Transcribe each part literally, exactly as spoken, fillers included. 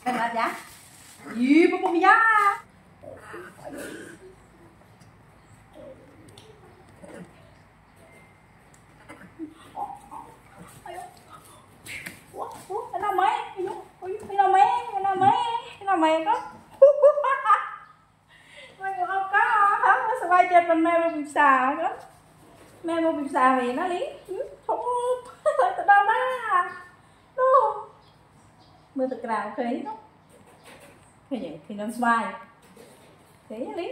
Xem ra giá. Gì mà không giá. Ủa, ủa, cái nào mấy? Cái nào mấy? Cái nào mấy? Cái nào mày có? Mày không có hả? Nó sẽ bay trên bên mẹ một bịp xà đó. Mẹ một bịp xà vì nó lý. Không, thôi tao đâu đó. Mưa thực rào khí đó. Khi vậy thì nó xoay. Thế lý.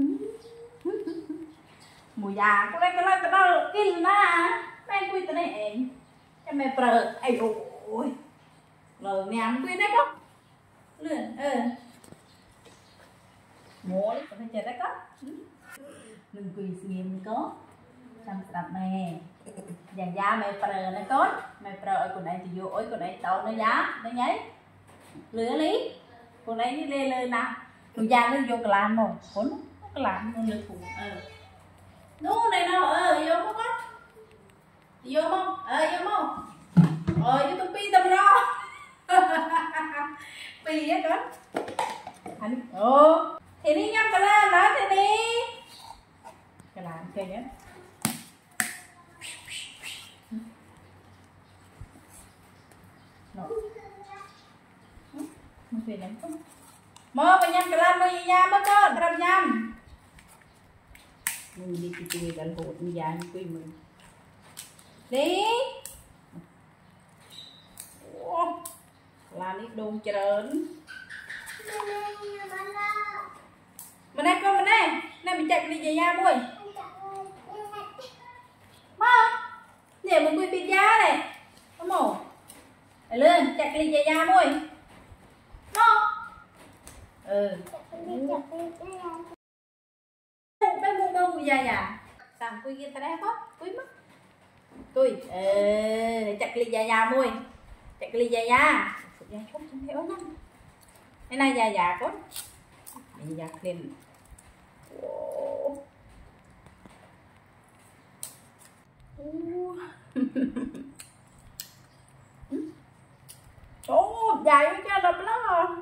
Mùi già, có đây có đây có đây kinh đó. Mẹ quy tới đây. Em mẹ prờ, ai ôi. Rồi mẹ ăn quy đấy không? Lươn, ờ. Mua đấy, có thể chơi đấy có. Đừng quỳ nghiêm có. Chăm sạch mẹ. Dàn da mẹ prờ này có. Mẹ prờ ở con này thì vô ối con này tao nó giá, nó nháy. Lửa lý. Con này đi lê lê nào. Con da nó vô cái làm rồi. Con nó cái làm nó được phụ. Ờ. Đúng này nào, ờ, vô không có. Vô không? Ờ, vô không? Ờ, vô tôi pi tầm đó. Pi á con. Anh, ồ. Thì đi nhâm cái làm đó thì đi. Cái làm kìa nhé. Nó. Nó về nhắm không? Mơ phải nhâm cái làm mơ gì nha mơ con, cái làm nhâm. Mình đi cái gì gần hột như dài như quê mình. Đi. Ủa. Làm ít đồn trơn. Mình đây con mình đây. Này mình chạy đi về nhà mùi. Má không? Để mình quên biệt giá này. Có mổ. Để lên chạy đi về nhà mùi. Má không? Ừ. Bé mua đâu mùi dài à? Tạm quy kia ta đây hết. Quy mất. Quy. Ừ. Chạy đi về nhà mùi. Chạy đi về nhà. Dạ chút không thấy ốm lắm. Cái này già già quá. Mình giặt lên. Wow. Ồ, dài quá cha đập nó.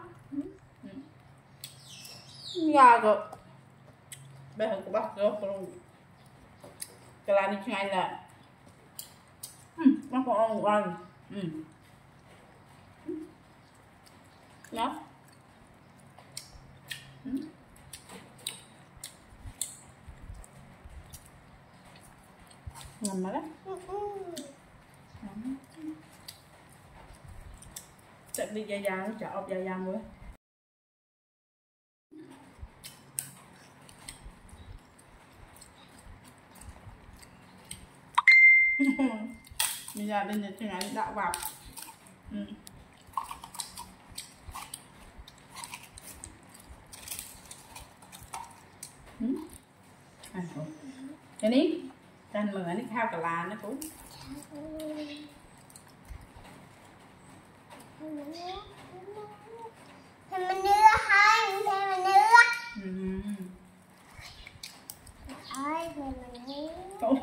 Nhà rồi. Bây giờ cô bắt rồi luôn. Cái này đi ngay là. Nó còn ăn một lần. Ừ. Đó. Ừ. Ngon mà đó. Chạy đi dài dài nó chợ ốc dài dài rồi. Bây giờ bên này cái này đậu vào. Ừ. Ừ. À, cái ní canh mừng nó khao cả là nó cũng thì mình đưa hai thì mình đưa ừ. ơi thì mình đưa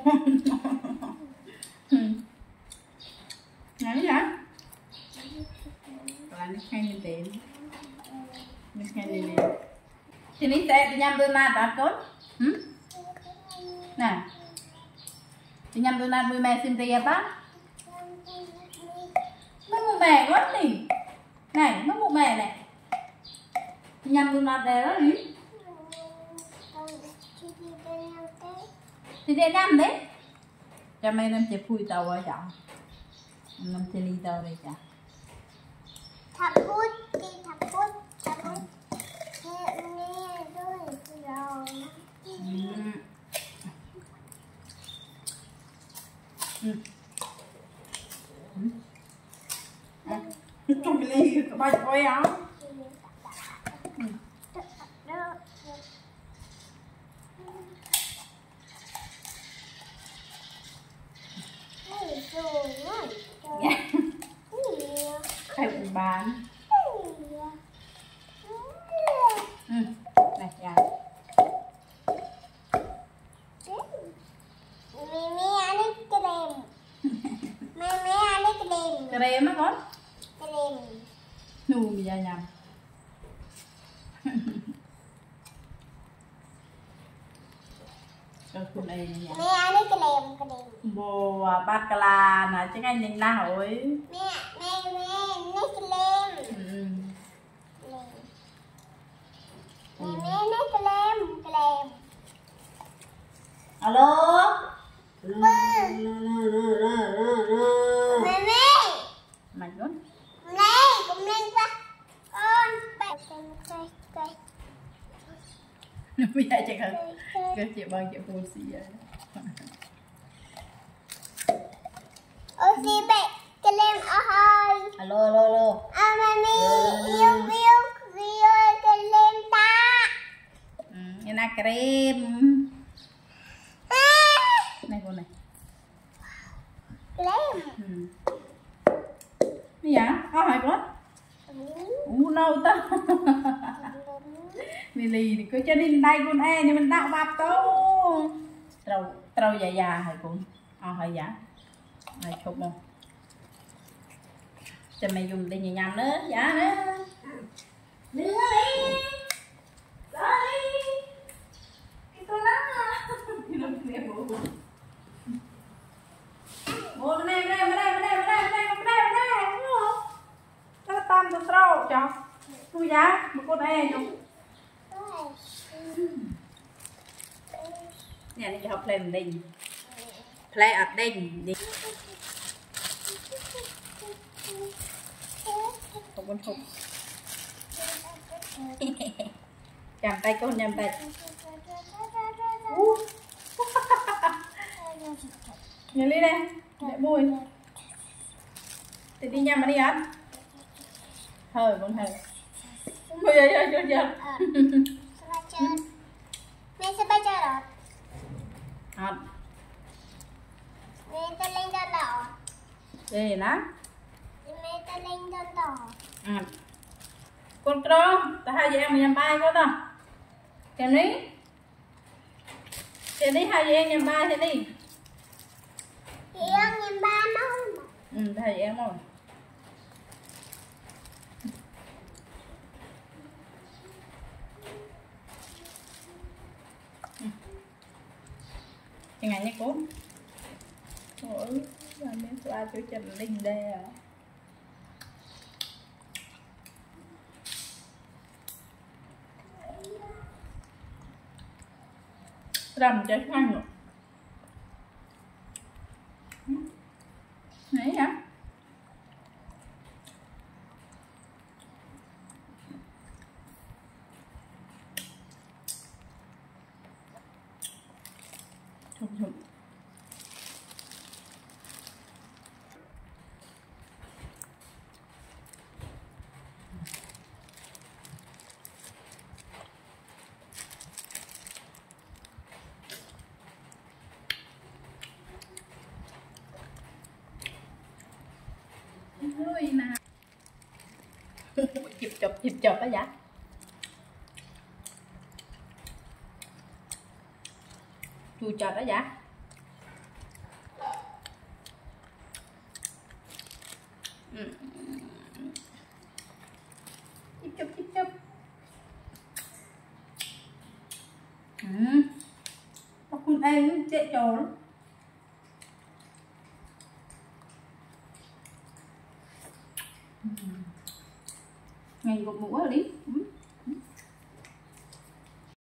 nãy hả là nó hay như tiền nó hay như tiền thì ní tệ thì nhằm tôi là bạn cốt nè thì nhằm tôi là mùi mè xin tiền bác mất một mè quá nhỉ này mất một mè này thì nhằm tôi là để đó đi thì để nhằm đấy cho mày làm chè phui tàu ở chọn làm chè ly tàu đây chả thập phút đi thập phút thập phút nghe nghe rồi rồi ừ. Ừ. Trong cái ly có bao nhiêu coi áo ừ. Hay bị bán ừ. Này dạ mẹ mẹ ăn cái kem mẹ mẹ ăn cái kem kem á con kem nu bây giờ nhầm con này mẹ đây cái lem cái lem bồ bát cà la nè chứ anh nhìn nào rồi mẹ mẹ mẹ đây cái lem ừ. mẹ mẹ đây cái lem cái lem alo mẹ mẹ mày luôn này cũng lên quá con bạn cây cây bây giờ chắc là cái chị bằng chị phun xì vậy ôi xì bạn cái lem ở hơi alo alo alo à mami yêu yêu yêu cái lem ta ừ, cái na kem này con này cái lem ừ. Cái gì có hỏi con u nâu ta mì lì thì cứ cho đi đây con e nhưng mình tạo bạp đâu trâu trâu già già hay cũng ờ hay giả này chụp không cho mày dùng đi nhẹ nhàng nữa giả nữa đưa đi đây cái con đó cái nó nghe bố bố bố này này này này này này này này này nó tam từ trâu cho tôi giá một con e nhung nhà này học play mình đi play ở đây đi không con không chạm tay con nhầm tay nhìn đi đây để mùi thì đi nhầm mà đi ăn hơi con hơi bây giờ giờ giờ giờ mẹ sẽ bay chơi rồi không mẹ ta lên trên đỏ đây nè mẹ ta lên trên đỏ ừ. Con đó ta hai chị em mình nhầm bay có đâu kèm đi kèm đi hai chị em nhầm bay thế đi chị em nhìn ba nó ừ hai chị em rồi cái ngày nhé cô ôi là nên xoa cho chân linh đê à rằm trái khăn rồi nãy hả thùng thùng ôi nè chụp chụp chụp chụp đó dạ chùi chọt đó dạ ừ. chụp chụp chụp chụp ừ. Nó con em chạy trò lắm ngày một mũ rồi đi ừ.